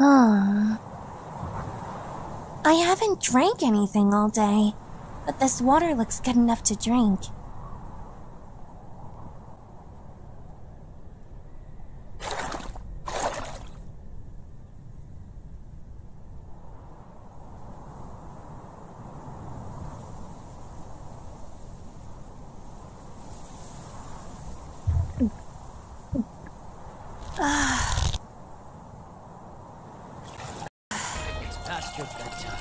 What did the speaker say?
I haven't drank anything all day, but this water looks good enough to drink. It's past your bedtime.